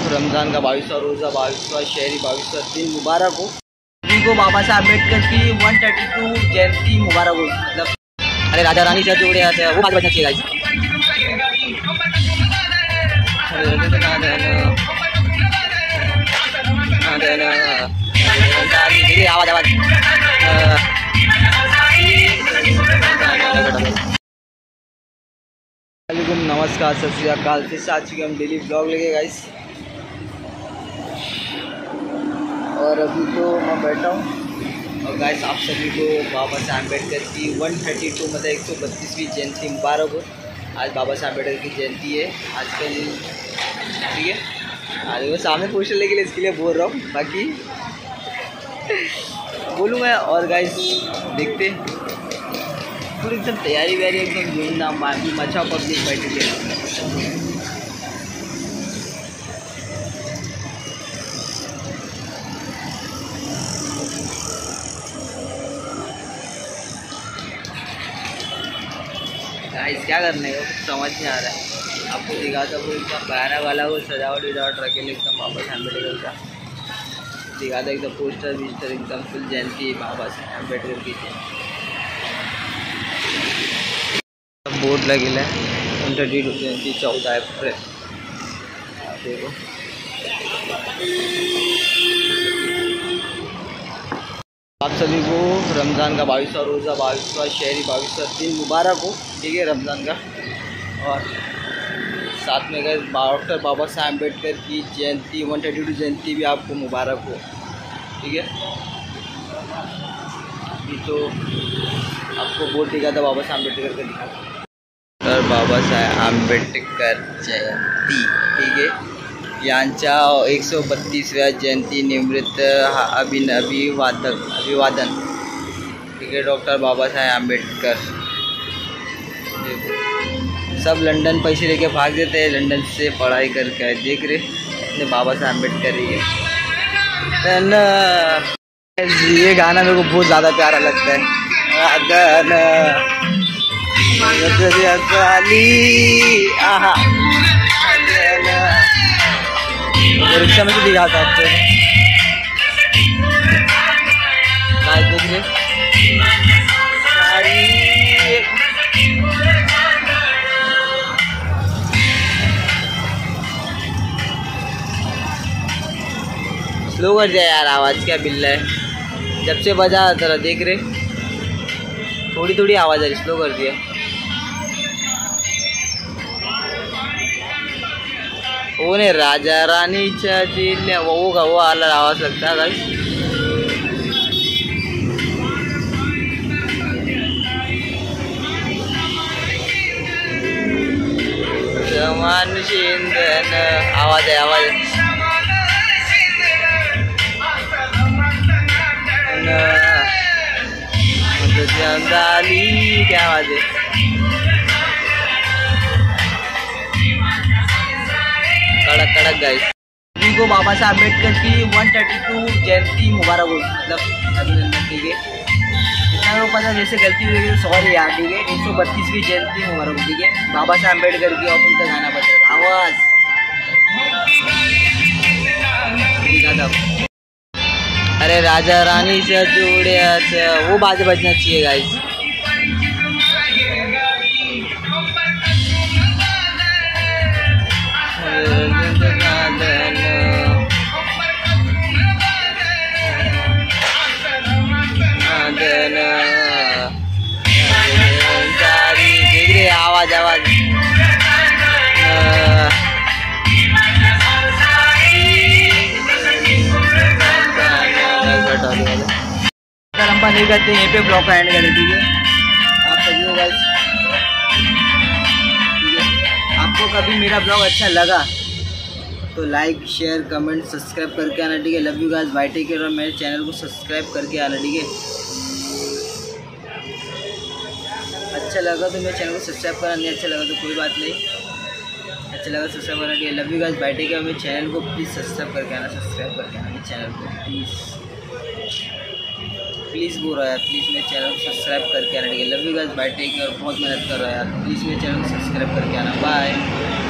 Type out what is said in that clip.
रमज़ान का 22वां रोज़ा, 22वां शहरी, 22वां दिन मुबारक हो। सभी को बाबा साहब अम्बेडकर की 132 जयंती मुबारक हो। मतलब अरे राजा रानी से जोड़े आते हैं वो बात बचना चाहिए। आवाज़ आवाज़ वालेकुम नमस्कार सत श्री अकाल। फिर से आ चुके हम डेली ब्लॉग लेके गाइस। और अभी तो मैं बैठा हूँ और गाइस आप सभी को बाबा साहब अम्बेडकर की 132 मतलब 132वीं जयंती मुबारक हो। आज बाबा साहब अम्बेडकर की जयंती है आजकल, ठीक है। आज वो सामने पोस्टर लेके लिए इसके लिए बोल रहा हूँ, बाकी बोलूँगा। और गाइस देखते पूरी एकदम तैयारी व्यारी एकदम धूमधाम बाकी मचा पब्लिक बैठी थी। गाइस क्या करने को समझ नहीं आ रहा है। आपको दिखाता वो एकदम बयाना वाला वो सजावट विजावट रखेले एकदम बाबा साहब अम्बेडकर का दिखाता, एकदम पोस्टर विस्टर एकदम फुल जयंती बाबा साहब अम्बेडकर की। बोर्ड लगे है 132 जयंती 14 अप्रैल। देखो आप सभी को रमज़ान का 22वां रोज़ा, 22वां शहरी, 22वां दिन मुबारक हो, ठीक है रमज़ान का। और साथ में गए डॉक्टर बाबा साहब अम्बेडकर की जयंती 132 जयंती भी आपको मुबारक हो, ठीक है। अभी तो आपको बोर्ड दिखा था बाबा साहब अम्बेडकर का दिखा डॉक्टर बाबा साहेब आंबेडकर जयंती, ठीक है। यांच्या 132व्या जयंती निमित्त अभिवादन, ठीक है डॉक्टर बाबा साहेब आंबेडकर। सब लंदन पैसे लेके भाग देते हैं, लंदन से पढ़ाई करके देख रहे अपने बाबा साहेब आंबेडकर ही है। ये गाना मेरे को बहुत ज़्यादा प्यारा लगता है। रिक्शा में से दिखाता आपको देख रहे स्लो कर जाए यार, आवाज़ क्या बिल्ला है। जब से बजा जरा देख रहे थोड़ी थोड़ी आवाज़ है, स्लो कर दिया। वो नहीं राजा रानी चाहिए वो का वो अलग आवाज़ लगता है गाइस। आवाज़ है आवाज़ क्या आवाज़ है। कड़क कड़क गाइस। सभी को बाबा साहब अम्बेडकर की 132 जयंती मुबारक हो। मतलब ठीक है इतना लोग पता जैसे गलती हुई है सॉरी यार, ठीक है। 132वीं जयंती मुबारक हो, ठीक है बाबा साहब अम्बेडकर की। और उनका गाना बजेगा आवाज़ अरे राजा रानी से जोड़े वो बाजे बजना चाहिए गाइस। देख रहे आवाज़ आवाज़ लंबा नहीं करते, यहीं पे ब्लॉग का एंड करें, ठीक है। आप सभी को गाइस, ठीक है। आपको कभी मेरा ब्लॉग अच्छा लगा तो लाइक शेयर कमेंट सब्सक्राइब करके आना, ठीक है। Love you guys, bye take care. और मेरे चैनल को सब्सक्राइब करके आना, ठीक है। अच्छा लगा तो मेरे चैनल को सब्सक्राइब करना, नहीं अच्छा लगा तो कोई बात नहीं, अच्छा लगा सब्सक्राइब करना, ठीक है। Love you guys, bye take care. मेरे चैनल को प्लीज़ सब्सक्राइब करके आना, सब्सक्राइब करके आना मेरे चैनल को प्लीज़ बोल रहा है यार, प्लीज़ मेरे चैनल को सब्सक्राइब करके आना, ठीक है। Love you guys, bye take care. बहुत मेहनत कर रहा है यार, प्लीज़ मेरे चैनल को सब्सक्राइब करके आना, बाय।